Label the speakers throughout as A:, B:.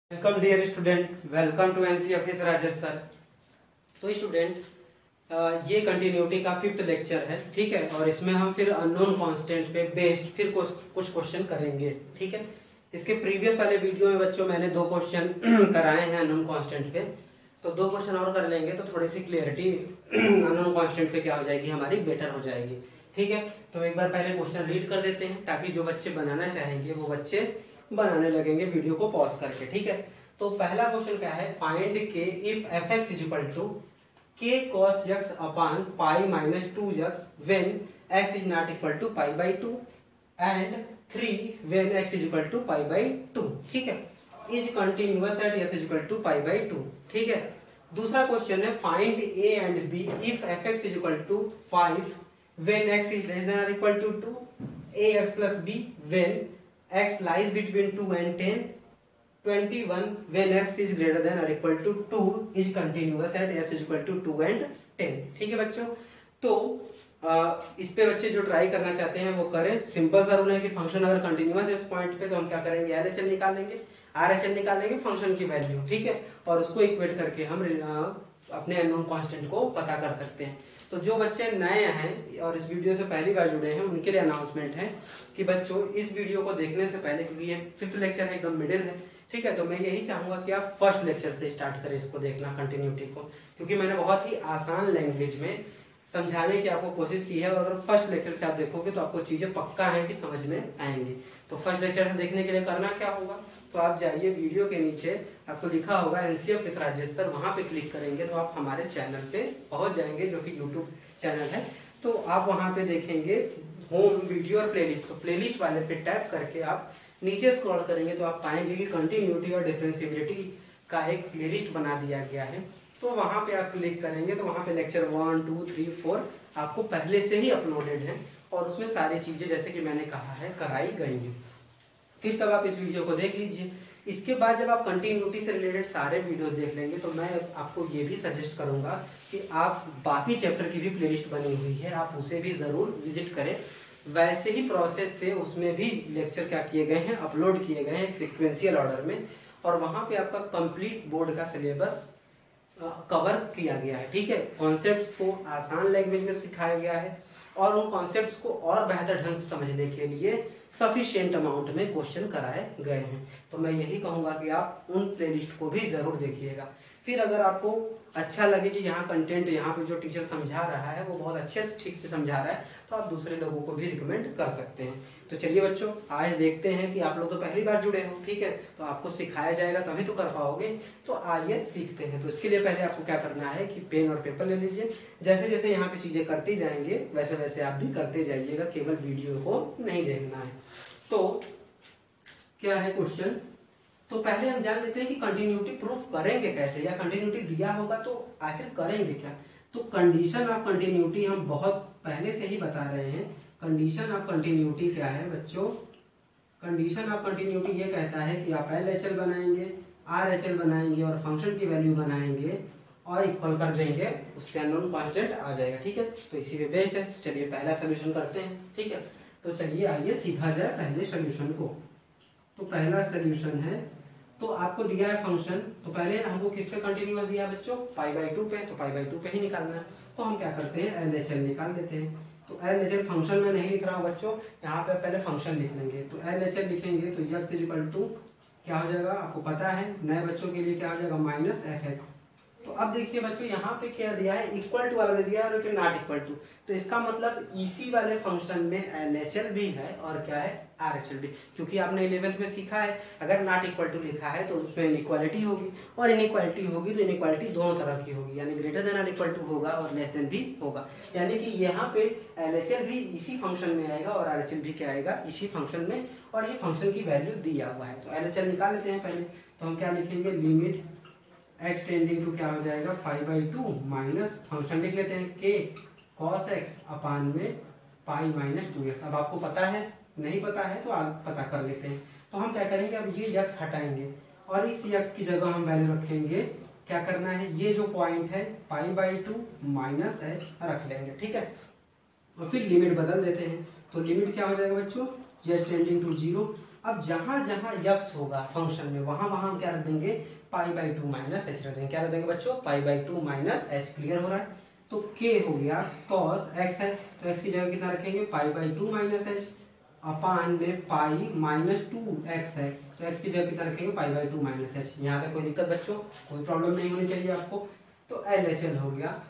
A: Welcome dear student, welcome to NC office Rajesh sir. तो student, ये continuity का 5th lecture है, ठीक है। और इसमें हम फिर अननोन कांस्टेंट पे बेस्ड फिर कुछ क्वेश्चन करेंगे, ठीक है। इसके प्रीवियस वाले वीडियो में बच्चों मैंने 2 क्वेश्चन कराए हैं अननोन कांस्टेंट पे, तो 2 क्वेश्चन और कर लेंगे तो थोड़ी सी क्लियरिटी अननोन कांस्टेंट पे क्या हो जाएगी, हमारी बेटर हो जाएगी, ठीक है। तो एक बार पहले क्वेश्चन रीड कर देते हैं ताकि जो बच्चे बनाना चाहेंगे वो बच्चे बनाने लगेंगे वीडियो को पॉज करके, ठीक है। तो पहला क्वेश्चन क्या है, find K if F X is equal to K cos X upon pi minus 2x when x is not equal to pi by 2 and 3 when x is equal to pi by 2, ठीक है। Is continuous at s is equal to pi by 2, ठीक है। दूसरा question है, find a and b if F X is equal to 5 when x is less than और equal to 2, ax plus b when x lies between 2 and 10, 21 when x is greater than or equal to 2 is continuous at s is equal to 2 and 10, ठीक है बच्चों। तो इस पे बच्चे जो try करना चाहते हैं वो करें। सिंपल सा रूल है कि फंक्शन अगर कंटिन्यूअस है इस पॉइंट पे तो हम क्या करेंगे, एलएचएल निकाल लेंगे, आरएचएल निकाल लेंगे फंक्शन की वैल्यू, ठीक है। और उसको इक्वेट करके हम अपने अननोन कांस्टेंट को पता कर सकते हैं। तो जो बच्चे नए हैं और इस वीडियो से पहली बार जुड़े हैं उनके लिए अनाउंसमेंट है कि बच्चों इस वीडियो को देखने से पहले, क्योंकि ये 5th लेक्चर है, एकदम मिडिल है, ठीक है। तो मैं यही चाहूंगा कि आप फर्स्ट लेक्चर से स्टार्ट करें इसको देखना, कंटिन्यूटी को, क्योंकि मैंने बहुत ही आसान लैंग्वेज में समझाने की आपको कोशिश की है। और अगर फर्स्ट लेक्चर से आप देखोगे तो आपको चीजें पक्का है कि समझ में आएंगी। तो फर्स्ट लेक्चर से देखने के लिए करना क्या होगा, तो आप जाइए वीडियो के नीचे आपको लिखा होगा एनसी ऑफिस राजेश सर, वहां पे क्लिक करेंगे तो आप हमारे चैनल पे पहुंच जाएंगे जो कि यूट्यूब चैनल है। तो आप वहां पे देखेंगे होम वीडियो और प्लेलिस्ट, तो प्लेलिस्ट वाले पे टैप करके आप नीचे स्क्रॉल करेंगे तो आप पाएंगे कि कंटिन्यूटी और डिफरेंशिएबिलिटी का एक प्लेलिस्ट बना दिया गया है। तो वहां पे आप क्लिक करेंगे तो वहां पे लेक्चर 1, 2, 3, 4 आपको पहले से ही अपलोडेड है और उसमें सारी चीजें जैसे कि मैंने कहा है कराई गई हैं। फिर तब आप इस वीडियो को देख लीजिए। इसके बाद जब आप कंटिन्यूटी से रिलेटेड सारे वीडियो देख लेंगे तो मैं आपको ये भी सजेस्ट करूंगा कि आप बाकी चैप्टर की भी प्लेलिस्ट बनी हुई है, आप उसे भी जरूर विजिट करें। वैसे ही प्रोसेस से उसमें भी लेक्चर क्या किए गए हैं, अपलोड किए गए हैं एक सिक्वेंशियल ऑर्डर में, और वहां पे आपका कंप्लीट बोर्ड का सिलेबस कवर किया गया है, ठीक है। कॉन्सेप्ट्स को आसान लैंग्वेज में सिखाया गया है और उन कॉन्सेप्ट्स को और बेहतर ढंग से समझने के लिए सफिशिएंट अमाउंट में क्वेश्चन कराए गए हैं। तो मैं यही कहूंगा कि आप उन प्लेलिस्ट को भी जरूर देखिएगा। फिर अगर आपको अच्छा लगे कि यहाँ कंटेंट, यहाँ पे जो टीचर समझा रहा है वो बहुत अच्छे से ठीक से समझा रहा है, तो आप दूसरे लोगों को भी रिकमेंड कर सकते हैं। तो चलिए बच्चों, आज देखते हैं कि आप लोग तो पहली बार जुड़े हो, ठीक है, तो आपको सिखाया जाएगा तभी तो कर पाओगे। तो आइए सीखते हैं। तो इसके लिए पहले आपको क्या करना है कि पेन और पेपर ले लीजिए। जैसे जैसे यहाँ पे चीजें करती जाएंगे वैसे वैसे आप भी करते जाइएगा, केवल वीडियो को नहीं देखना है। तो क्या है क्वेश्चन, तो पहले हम जान लेते हैं कि कंटिन्यूटी प्रूफ करेंगे कैसे, या कंटिन्यूटी दिया होगा तो आखिर करेंगे क्या। तो कंडीशन ऑफ कंटिन्यूटी हम बहुत पहले से ही बता रहे हैं। कंडीशन ऑफ कंटिन्यूटी क्या है बच्चों, कंडीशन ऑफ कंटिन्यूटी ये कहता है कि आप LHL बनाएंगे, RHL बनाएंगे और फंक्शन की वैल्यू बनाएंगे और इक्वल कर देंगे, उससे अननोन कांस्टेंट आ जाएगा, ठीक है। तो इसी पे बेस्ड है। तो चलिए पहला सोल्यूशन करते हैं, ठीक है। तो चलिए आइए सीखा जाए पहले सोल्यूशन को। तो पहला सोल्यूशन है, तो आपको दिया है फंक्शन, तो पहले हमको किस पे कंटिन्यूअस दिया है बच्चों, पाई बाई 2 पे, तो पाई बाई 2 पे ही निकालना है। तो हम क्या करते हैं, LHL निकाल देते हैं। तो LHL फंक्शन में नहीं लिख रहा हूँ बच्चों, यहाँ पे पहले फंक्शन लिख लेंगे। तो LHL लिखेंगे तो x इज इक्वल टू क्या हो जाएगा, आपको पता है नए बच्चों के लिए क्या हो जाएगा, माइनस fx। तो अब देखिए बच्चों यहाँ पे क्या दिया है, इक्वल टू वाला दे दिया है और नॉट इक्वल टू। तो इसका मतलब इसी वाले फंक्शन में LHL भी है और क्या है, RHL भी, क्योंकि आपने 11th में सीखा है अगर नॉट इक्वल टू लिखा है तो उसमें इनइक्वालिटी होगी, और इनइक्वालिटी होगी तो इनइक्वालिटी दोनों तरह की होगी, यानी ग्रेटर देन और इक्वल टू होगा और लेस देन भी होगा। यानी कि यहाँ पे LHL भी इसी फंक्शन में आएगा और RHL भी क्या आएगा, इसी फंक्शन में, और ये फंक्शन की वैल्यू दिया हुआ है। तो LHL निकाल लेते हैं पहले। तो हम क्या लिखेंगे, लिमिट x टेंडिंग टू क्या हो जाएगा, पाई बाई 2 माइनस फंक्शन लिख लेते हैं k cos x अपान में पाई माइनस 2x। अब आपको पता है, नहीं पता है तो आप पता कर लेते हैं। तो हम क्या करेंगे, अब ये x हटाएंगे और इस x की जगह हम वैल्यू रखेंगे, क्या करना है, ये जो पॉइंट है पाई बाई 2 माइनस h रख लेंगे, ठीक है। और फिर लिमिट बदल देते हैं। तो लिमिट क्या हो जाएगा बच्चों, z टेंडिंग टू 0 अब जहां जहां यक्स होगा फंक्शन में वहां वहां हम क्या रख देंगे, pi by two minus H रख देंगे। क्या रख देंगे बच्चों, pi by two minus H. Clear हो रहा है। तो के हो गया कॉस एक्स है, तो एक्स की जगह कितना रखेंगे, pi by two minus H upon में पाई माइनस टू एक्स है, तो एक्स की जगह कितना रखेंगे, pi by two minus H. यहाँ तक कोई दिक्कत बच्चों, कोई प्रॉब्लम नहीं होनी चाहिए आपको। तो एल एच एल हो गया,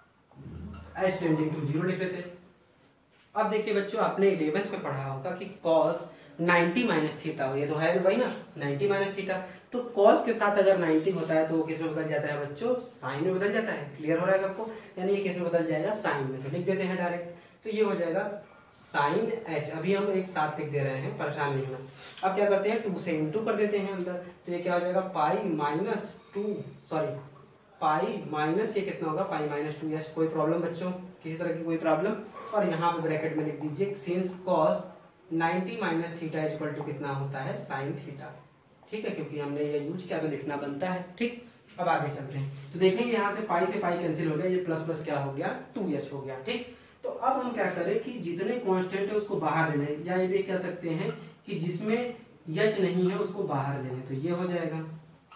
A: एच टेंडिंग टू जीरो लिख लेते हैं। अब देखिए बच्चों, आपने 11th में पढ़ा होगा कि cos 90 माइनस थीटा हो, ये तो है वही ना 90 माइनस थीटा। तो cos के साथ अगर 90 होता है तो वो किस में बदल जाता है बच्चों, साइन में बदल जाता है। क्लियर हो रहा है सबको, यानी ये किस में बदल जाएगा, साइन में। तो लिख देते हैं डायरेक्ट, तो ये हो जाएगा साइन एच। अभी हम एक साथ लिख दे रहे हैं, परेशान नहीं होना। अब क्या करते हैं, 2 से इंटू कर देते हैं अंदर, तो ये क्या हो जाएगा, pi minus two, sorry pi minus ये कितना होगा, पाई माइनस टू एच। कोई प्रॉब्लम बच्चों, किसी तरह की कोई प्रॉब्लम। और यहाँ पे ब्रैकेट में लिख दीजिए since cos 90 minus theta is equal to कितना होता है, साइन थीटा। ठीक है, क्योंकि हमने ये यूज किया तो लिखना बनता है। ठीक, अब आगे चलते हैं। तो देखेंगे यहाँ से पाई कैंसिल हो गया, ये प्लस प्लस क्या हो गया, 2h हो गया। ठीक, तो अब हम क्या करें कि जितने कांस्टेंट है उसको बाहर ले लें, या ये भी कह सकते हैं कि जिसमें h नहीं है उसको बाहर ले लें, तो ये हो जाएगा।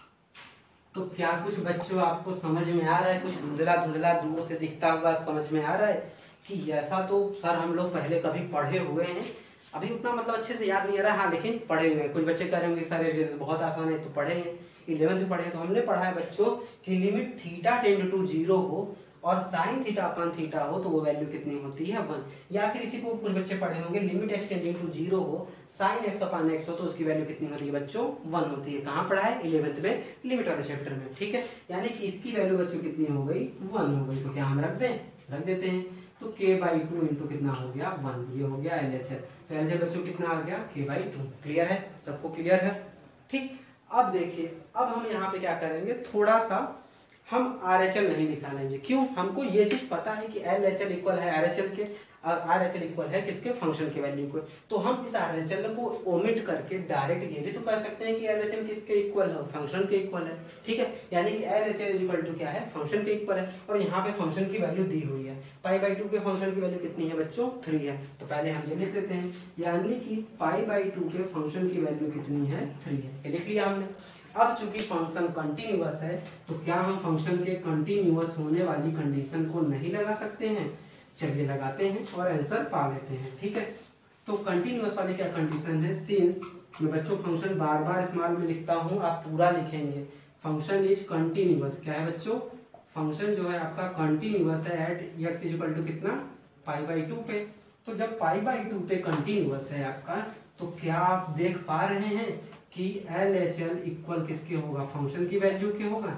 A: तो क्या कुछ बच्चों आपको समझ में आ रहा है, कुछ धुंधला धुंधला दूर से दिखता हुआ समझ में आ रहा है कि ऐसा तो सर हम लोग पहले कभी पढ़े हुए हैं, अभी उतना मतलब अच्छे से याद नहीं आ रहा है, हाँ लेकिन पढ़े हुए हैं। कुछ बच्चे कह रहे होंगे सर ये तो बहुत आसान है, तो पढ़े हैं 11th में पढ़े हैं। तो हमने पढ़ा है बच्चों कि limit theta tend to zero हो और साइन थीटा अपन थीटा हो तो वो वैल्यू कितनी होती है, 1। या फिर इसी को कुछ बच्चे पढ़े होंगे, limit X tending to zero हो साइन एक्स अपान एक्स हो तो उसकी वैल्यू कितनी होती है बच्चों, 1 होती है। कहाँ पढ़ा है, 11th में लिमिट वाले चैप्टर में। ठीक है, यानी कि इसकी वैल्यू बच्चों कितनी हो गई, 1 हो गई। तो क्या हम रख दें, रख देते हैं। तो k बाई टू इंटू कितना हो गया, 1। ये हो गया एल एच एल। तो एल एच एल बच्चों कितना आ गया, k बाई टू। क्लियर है, सबको क्लियर है। ठीक, अब देखिए, अब हम यहाँ पे क्या करेंगे, थोड़ा सा हम आर एच एल नहीं निकालेंगे। क्यों, हमको ये चीज पता है कि एल एच एल इक्वल है आर एच एल के, और आर एच एल इक्वल है किसके, फंक्शन के वैल्यू को। तो हम इस आर एच एल को ओमिट करके डायरेक्ट ये भी तो कह सकते हैं कि एल एच एल किसके इक्वल है, फंक्शन के इक्वल है। ठीक है, यानी कि L H L equal to क्या है, फंक्शन के इक्वल है। और यहाँ पे फंक्शन की वैल्यू दी हुई है, पाई बाई टू पे फंक्शन की वैल्यू कितनी है बच्चों, 3 है। तो पहले हम ये लिख लेते हैं, यानी कि पाई बाई टू के फंक्शन की वैल्यू कितनी है, 3 है। ये लिख लिया हमने। अब चूंकि फंक्शन कंटिन्यूअस है तो क्या हम फंक्शन के कंटिन्यूअस होने वाली कंडीशन को नहीं लगा सकते हैं, चलिए लगाते हैं और आंसर पा लेते हैं। ठीक है, तो कंटिन्यूअस वाली क्या कंडीशन है, सिंस मैं बच्चों फंक्शन बार बार स्मॉल में लिखता हूं, आप पूरा लिखेंगे। फंक्शन इज कंटिन्यूअस, क्या है बच्चों, फंक्शन जो है आपका कंटिन्यूअस है at X is equal to कितना, पाई बाई टू पे। तो जब पाई बाई टू पे कंटिन्यूअस है आपका, तो क्या आप देख पा रहे हैं कि एल एच एल इक्वल किसके होगा, फंक्शन की वैल्यू के होगा।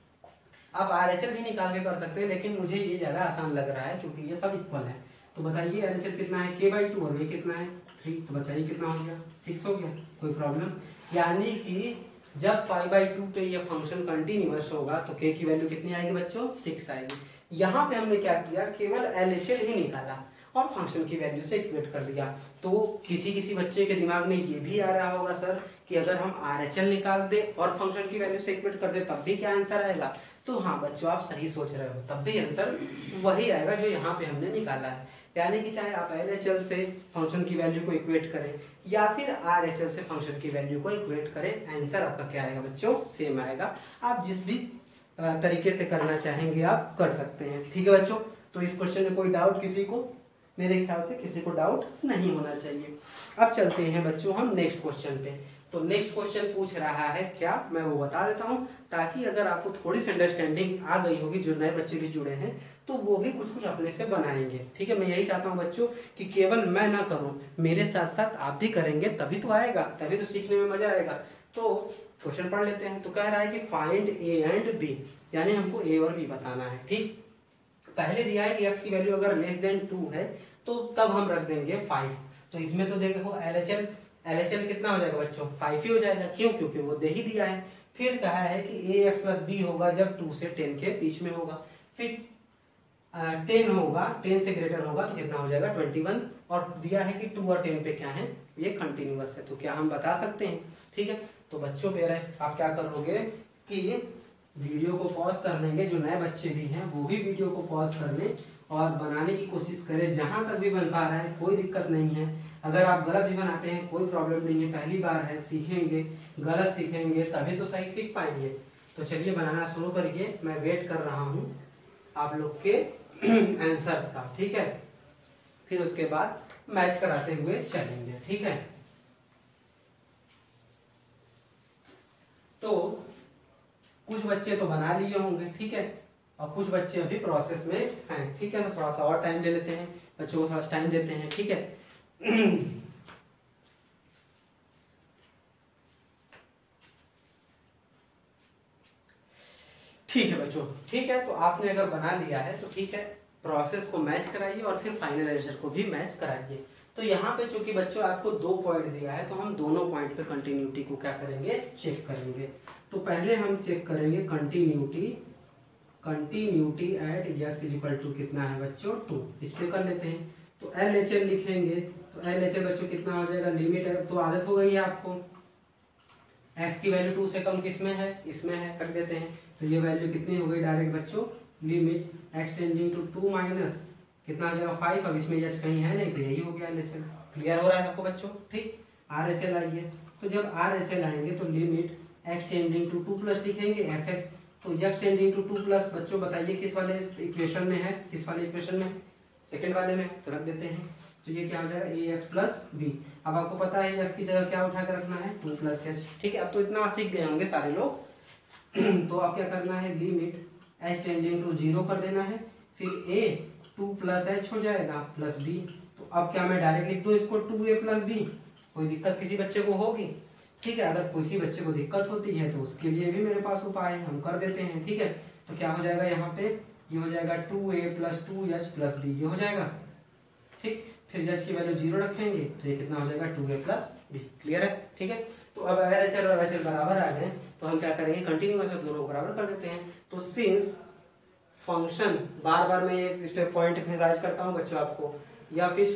A: आप आर एच एल भी निकाल के कर सकते हैं, लेकिन मुझे ये ज्यादा आसान लग रहा है क्योंकि ये सब इक्वल है। तो बताइए एल एच एल कितना है, के बाई टू, और ये कितना है 3। तो बताइए कितना हो गया, 6 हो गया। कोई प्रॉब्लम, यानी कि जब पाई बाई टू पे ये फंक्शन कंटिन्यूअस होगा तो के की वैल्यू कितनी आएगी बच्चों, 6 आएगी। यहाँ पे हमने क्या किया, केवल एल एच एल ही निकाला और फंक्शन की वैल्यू से इक्वेट कर दिया। तो किसी किसी बच्चे के दिमाग में ये भी आ रहा होगा सर कि अगर हम आर एच एल निकाल दे और फंक्शन की वैल्यू से इक्वेट कर दे तब भी क्या आंसर आएगा। तो हाँ बच्चों, आप सही सोच रहे हो, तब भी आंसर वही आएगा जो यहाँ पे हमने निकाला है। यानी कि चाहे आप एल एच एल से फंक्शन की वैल्यू को इक्वेट करें या फिर आर एच एल से फंक्शन की वैल्यू को इक्वेट करें, आंसर आपका क्या आएगा बच्चों, सेम आएगा। आप जिस भी तरीके से करना चाहेंगे आप कर सकते हैं। ठीक है बच्चों, तो इस क्वेश्चन में कोई डाउट किसी को, मेरे ख्याल से किसी को डाउट नहीं होना चाहिए। अब चलते हैं बच्चों हम नेक्स्ट क्वेश्चन पे। तो नेक्स्ट क्वेश्चन पूछ रहा है क्या, मैं वो बता देता हूँ ताकि अगर आपको थोड़ी सी अंडरस्टैंडिंग आ गई होगी, जो नए बच्चे भी जुड़े हैं तो वो भी कुछ कुछ अपने से बनाएंगे। ठीक है, मैं यही चाहता हूँ बच्चों कि केवल मैं ना करूँ, मेरे साथ साथ आप भी करेंगे तभी तो आएगा, तभी तो सीखने में मजा आएगा। तो क्वेश्चन पढ़ लेते हैं। तो कह रहा है कि फाइंड ए एंड बी, यानी हमको ए और बी बताना है। ठीक, पहले दिया है कि x की वैल्यू अगर लेस देन 2 है तो तब हम रख देंगे 5। तो इसमें तो देखो एल एच एल कितना हो जाएगा बच्चों, 5 ही हो जाएगा। क्यों, क्योंकि वो दे ही दिया है। फिर कहा है कि ए एक्स प्लस बी होगा जब 2 से 10 के बीच में होगा। फिर 10 होगा, 10 से ग्रेटर होगा तो कितना हो जाएगा 21। और दिया है कि 2 और 10 पे क्या है, ये कंटिन्यूअस है। तो क्या हम बता सकते हैं। ठीक है, तो बच्चों मेरे आप क्या करोगे कि वीडियो को पॉज कर लेंगे, जो नए बच्चे भी हैं वो भी वीडियो को पॉज कर लें और बनाने की कोशिश करें। जहां तक भी बन पा रहा है कोई दिक्कत नहीं है, अगर आप गलत भी बनाते हैं कोई प्रॉब्लम नहीं है, पहली बार है, सीखेंगे, गलत सीखेंगे तभी तो सही सीख पाएंगे। तो चलिए बनाना शुरू करिए, मैं वेट कर रहा हूँ आप लोग के आंसर्स का, ठीक है। फिर उसके बाद मैच कराते हुए चलेंगे, ठीक है। तो कुछ बच्चे तो बना लिए होंगे, ठीक है, और कुछ बच्चे अभी प्रोसेस में हैं, ठीक है। तो थोड़ा सा और टाइम ले लेते हैं, बच्चों को थोड़ा सा टाइम देते हैं, ठीक है। ठीक है बच्चों, ठीक है। तो आपने अगर बना लिया है तो ठीक है, प्रोसेस को मैच कराइए और फिर फाइनल आंसर को भी मैच कराइए। तो यहाँ पे चूंकि बच्चों आपको 2 पॉइंट दिया है तो हम दोनों पॉइंट पे कंटिन्यूटी को क्या करेंगे, चेक करेंगे। तो पहले हम चेक करेंगे continuity at X is equal to कितना है बच्चों 2। इस पे कर लेते हैं। तो एल एच एल लिखेंगे तो एल एच एल बच्चों कितना हो जाएगा, लिमिट है तो आदत हो गई है आपको, एक्स की वैल्यू 2 से कम किसमें है, इसमें है, रख देते हैं। तो ये वैल्यू कितनी हो गई डायरेक्ट बच्चों, limit X tending to 2 minus कितना हो जाएगा 5। अब इसमें एच कहीं है नहीं तो यही हो गया एल एच एल। क्लियर हो रहा है आपको बच्चों, ठीक। आर एच एल आइए, तो जब आर एच एल आएंगे तो limit X tending to 2 plus लिखेंगे एफ एक्स। तो एक्स टेंडिंग टू 2 प्लस बच्चों बताइए किस वाले इक्वेशन में है, किस वाले इक्वेशन में, सेकेंड वाले में, तो रख देते हैं। तो ये क्या हो जाएगा ए एक्स प्लस बी। अब आपको पता है एक्स की जगह क्या उठा कर रखना है 2 प्लस एच, ठीक है। अब तो इतना सीख गए होंगे सारे लोग। तो अब क्या करना है, लिमिट एच टेंडिंग टू 0 कर देना है, फिर ए 2 प्लस एच हो जाएगा प्लस बी। तो अब क्या मैं डायरेक्ट लिख दूँ इसको 2a प्लस बी, कोई दिक्कत किसी बच्चे को होगी, ठीक है। अगर किसी बच्चे को दिक्कत होती है तो उसके लिए भी मेरे पास उपाय है, हम कर देते हैं, ठीक है। तो क्या हो जाएगा यहाँ पे, ये हो जाएगा 2a plus 2h plus B, ये हो जाएगा, ठीक। फिर एच की वैल्यू 0 रखेंगे तो ये कितना हो जाएगा 2a प्लस बी। क्लियर है, ठीक है। तो अब अगर एच एल और एच एल बराबर आ गए तो हम क्या करेंगे, कंटिन्यूअस दोनों को बराबर कर देते हैं। तो सिंस फंक्शन, बार बार मैं इस पे पॉइंट एक्सरसाइज करता हूँ बच्चों आपको, या फिर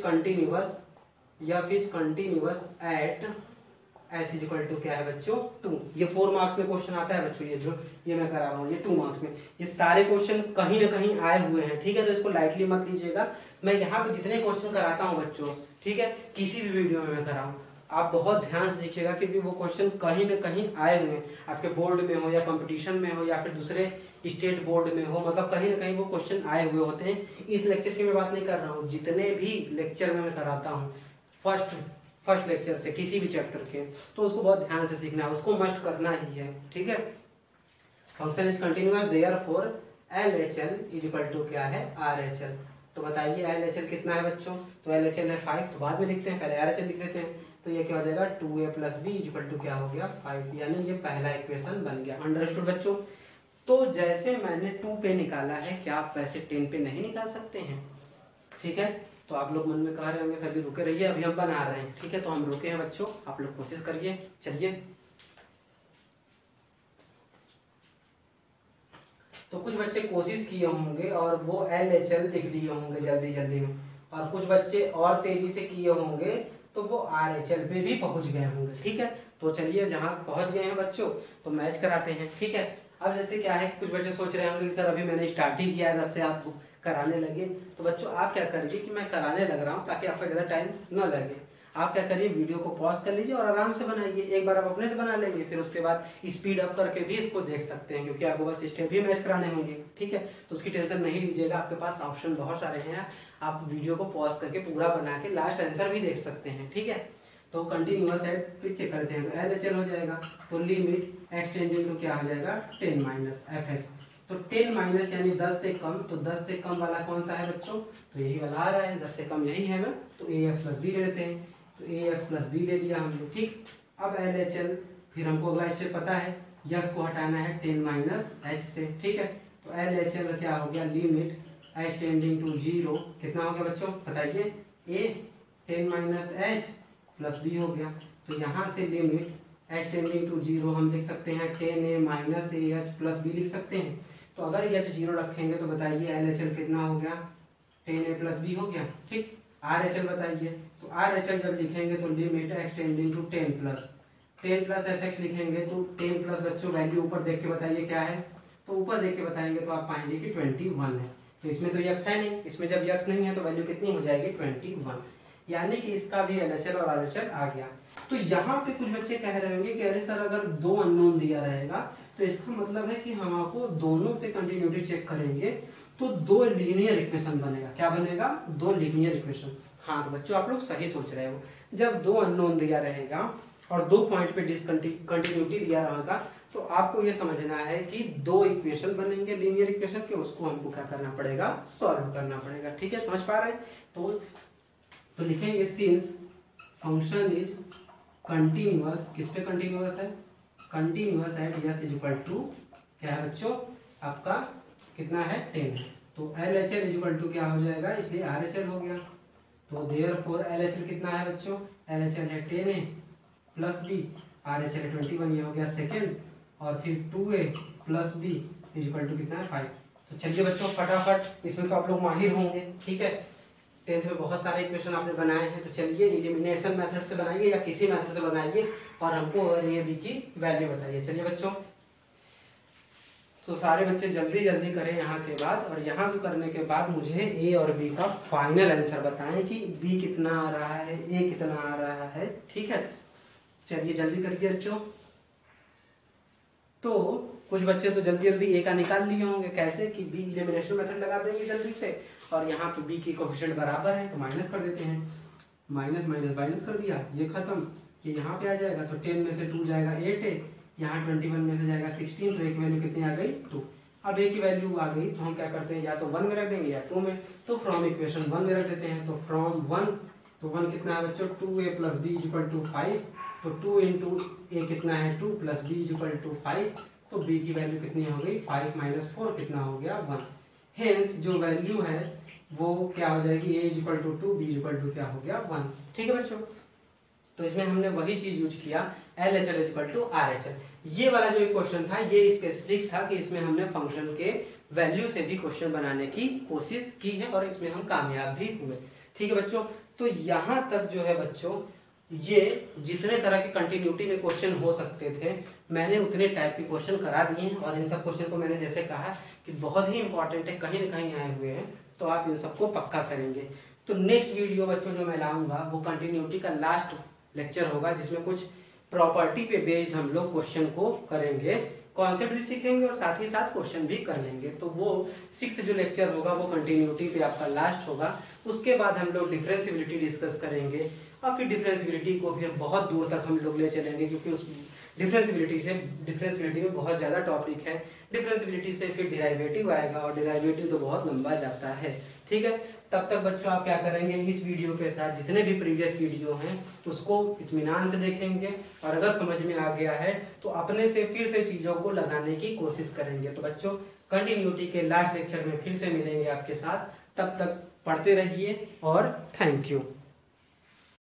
A: continuous at S is equal to क्या है बच्चों 2। ये 4 मार्क्स में क्वेश्चन आता है बच्चों, ये मैं करा रहा हूँ, ये 2 मार्क्स में। ये सारे क्वेश्चन कहीं ना कहीं आए हुए हैं, ठीक है। तो इसको लाइटली मत लीजिएगा। मैं यहाँ पे जितने क्वेश्चन कराता हूँ बच्चों, ठीक है, किसी भी वीडियो में मैं कराऊँ, आप बहुत ध्यान से सीखिएगा क्योंकि वो क्वेश्चन कहीं ना कहीं आए हुए हैं, आपके बोर्ड में हो या कंपटीशन में हो या फिर दूसरे स्टेट बोर्ड में हो, मतलब कहीं ना कहीं वो क्वेश्चन आए हुए होते हैं। इस लेक्चर की मैं बात नहीं कर रहा हूँ, जितने भी लेक्चर में मैं कराता हूँ फर्स्ट लेक्चर से किसी भी चैप्टर के, तो उसको बहुत ध्यान से सीखना है, उसको मस्ट करना ही है, ठीक है। Function is continuous therefore L H L is equal to क्या है आर एच एल। तो बताइए एल एच एल कितना है बच्चों, तो एल एच एल है 5, तो बाद में लिखते हैं, पहले आर एच एल लिख लेते हैं। तो ये क्या हो जाएगा 2a plus B is equal to क्या हो गया 5, यानी ये पहला इक्वेशन बन गया। अंडरस्टूड बच्चों। तो जैसे मैंने 2 पे निकाला है, क्या आप वैसे 10 पे नहीं निकाल सकते हैं, ठीक है। तो आप लोग मन में कह रहे होंगे सर जी रुके रहिए, अभी हम बना रहे हैं, ठीक है। तो हम रुके हैं बच्चों, आप लोग कोशिश करिए, चलिए। तो कुछ बच्चे कोशिश किए होंगे और वो एल एच एल लिख लिए होंगे जल्दी जल्दी में, और कुछ बच्चे और तेजी से किए होंगे तो वो आर एच एल पे भी पहुंच गए होंगे, ठीक है। तो चलिए जहां पहुंच गए हैं बच्चों तो मैच कराते हैं, ठीक है। अब जैसे क्या है, कुछ बच्चे सोच रहे होंगे कि सर अभी मैंने स्टार्ट ही किया है, तब से आप कराने लगे। तो बच्चों आप क्या करिए कि मैं कराने लग रहा हूँ ताकि आपका ज़्यादा टाइम न लगे। आप क्या करिए, वीडियो को पॉज कर लीजिए और आराम से बनाइए। एक बार आप अपने से बना लेंगे, फिर उसके बाद स्पीड अप करके भी इसको देख सकते हैं, क्योंकि आपको बस स्टेप भी मैच कराने होंगे, ठीक है। तो उसकी टेंशन नहीं लीजिएगा, आपके पास ऑप्शन बहुत सारे हैं, आप वीडियो को पॉज करके पूरा बना के लास्ट आंसर भी देख सकते हैं, ठीक है। तो कंटिन्यूअस है, फिर चेक करते हैं। तो एल एच एल हो जाएगा, तो लिमिट एक्स टेंडिंग टू क्या हो जाएगा 10 माइनस एफ एक्स। तो 10 माइनस यानी 10 से कम, तो 10 से कम वाला कौन सा है बच्चों, तो यही वाला आ रहा है, 10 से कम यही है ना। तो ए एक्स प्लस बी ले लेते हैं, तो ए एक्स प्लस बी ले लिया हमने, ठीक। अब एल एच एल, फिर हमको अगला स्टेप पता है, यस को हटाना है 10 माइनस एच से, ठीक है। तो एल एच एल क्या हो गया, लिमिट एच टेंडिंग टू 0 कितना हो गया बच्चों बताइए, A 10 minus H plus B हो गया। तो यहाँ से लिमिट एच टेंडिंग टू 0 हम लिख सकते हैं 10a minus A H plus B लिख सकते हैं। तो अगर एच 0 रखेंगे तो बताइए एल एच एल कितना हो गया 10a प्लस बी हो गया, ठीक। आर एच एल बताइए, तो आर एच एल जब लिखेंगे तो limit X tending to 10 plus F X लिखेंगे, तो 10 प्लस बच्चों वैल्यू ऊपर देख के बताइए क्या है, तो ऊपर देख के बताएंगे तो आप पाएंगे कि 21 है। तो इसमें तो यक्स है नहीं, इसमें जब यक्स नहीं है तो वैल्यू कितनी हो जाएगी 21। यानी कि इसका भी LHL और RHL आ गया। तो यहाँ पे कुछ बच्चे कह रहे होंगे कि अरे सर अगर 2 अननोन दिया रहेगा तो इसका मतलब है कि हम आपको दोनों पे कंटिन्यूटी चेक करेंगे तो 2 लीनियर इक्वेशन बनेगा। क्या बनेगा? 2 लीनियर इक्वेशन। हाँ तो बच्चों आप लोग सही सोच रहे हो, जब 2 अननोन दिया रहेगा और 2 पॉइंट पे डिसकंटिन्यूटी दिया रहेगा तो आपको ये समझना है कि 2 इक्वेशन बनेंगे लीनियर इक्वेशन के, उसको हमको क्या करना पड़ेगा? सॉल्व करना पड़ेगा। ठीक है, समझ पा रहे हैं? तो लिखेंगे सिंस फंक्शन इज कंटिन्यूअस, किस पे कंटिन्यूअस है? Continuous at s is equal to क्या है बच्चों? आपका कितना है? 10 है। तो LHL इज इक्वल टू क्या हो जाएगा? इसलिए RHL हो गया। तो देयरफॉर LHL कितना है बच्चों? LHL है 10A प्लस बी, RHL है 21, ये हो गया सेकेंड, और फिर 2A plus B is equal to कितना है? 5। तो चलिए बच्चों फटाफट, इसमें तो आप लोग माहिर होंगे, ठीक है, 10th में बहुत सारे इक्वेशन आपने बनाए हैं। तो चलिए एलिमिनेशन मेथड से बनाइए या किसी मेथड से बनाइए और हमको ए बी की वैल्यू बताइए। चलिए बच्चों, तो सारे बच्चे जल्दी जल्दी करें यहाँ के बाद, और यहाँ भी करने के बाद मुझे ए और बी का फाइनल आंसर बताएं कि बी कितना आ रहा है, ए कितना आ रहा है। ठीक है, चलिए जल्दी करिए बच्चों। तो कुछ बच्चे तो जल्दी जल्दी ए का निकाल लिए होंगे, कैसे कि बी एलिमिनेशन मेथड लगा देंगे जल्दी से, और यहाँ पे बी की कोएफिशिएंट बराबर है तो माइनस कर देते हैं, माइनस माइनस माइनस कर दिया, ये खत्म, ये यहाँ पे आ जाएगा तो 10 में से 2 जाएगा 8 है, यहाँ 21 में से जाएगा 16, तो एक वैल्यू कितनी आ गई? 2। अब ए की वैल्यू आ गई तो हम क्या करते हैं, या तो 1 में रख देंगे या 2 में, तो फ्रॉम इक्वेशन 1 में रख देते हैं। तो फ्रॉम 1, तो 1 कितना है बच्चों? 2A plus B is equal to 5, तो 2 इंटू ए कितना है? 2 plus B is equal to 5, तो बी की वैल्यू कितनी हो गई? 5 माइनस 4 कितना हो गया? 1। हेंस जो वैल्यू है वो क्या हो जाएगी? A is equal to 2, B is equal to क्या हो गया? 1। ठीक है बच्चों, तो इसमें हमने वही चीज यूज किया, LHL is equal to RHL। ये वाला जो क्वेश्चन था ये स्पेसिफिक था कि इसमें हमने फंक्शन के वैल्यू से भी क्वेश्चन बनाने की कोशिश की है और इसमें हम कामयाब भी हुए। ठीक है बच्चों, तो यहाँ तक जो है बच्चों, ये जितने तरह के कंटिन्यूटी में क्वेश्चन हो सकते थे मैंने उतने टाइप के क्वेश्चन करा दिए हैं, और इन सब क्वेश्चन को मैंने जैसे कहा कि बहुत ही इंपॉर्टेंट है, कहीं ना कहीं आए हुए हैं, तो आप इन सबको पक्का करेंगे। तो नेक्स्ट वीडियो बच्चों जो मैं लाऊंगा वो कंटिन्यूटी का लास्ट लेक्चर होगा, जिसमें कुछ प्रॉपर्टी पे बेस्ड हम लोग क्वेश्चन को करेंगे, कॉन्सेप्ट भी सीखेंगे और साथ ही साथ क्वेश्चन भी कर लेंगे। तो वो 6th जो लेक्चर होगा वो कंटिन्यूटी पे आपका लास्ट होगा। उसके बाद हम लोग डिफरेंशिएबिलिटी डिस्कस करेंगे, और फिर डिफरेंशिएबिलिटी को फिर बहुत दूर तक हम लोग ले चलेंगे, क्योंकि उस डिफरेंशिएबिलिटी में बहुत ज़्यादा टॉपिक है। डिफरेंशिएबिलिटी से फिर डिराइवेटिव आएगा, और डिराइवेटिव तो बहुत लंबा जाता है। ठीक है, तब तक बच्चों आप क्या करेंगे, इस वीडियो के साथ जितने भी प्रीवियस वीडियो हैं उसको इत्मीनान से देखेंगे, और अगर समझ में आ गया है तो अपने से फिर से चीज़ों को लगाने की कोशिश करेंगे। तो बच्चों कंटिन्यूटी के लास्ट लेक्चर में फिर से मिलेंगे आपके साथ, तब तक पढ़ते रहिए और थैंक यू।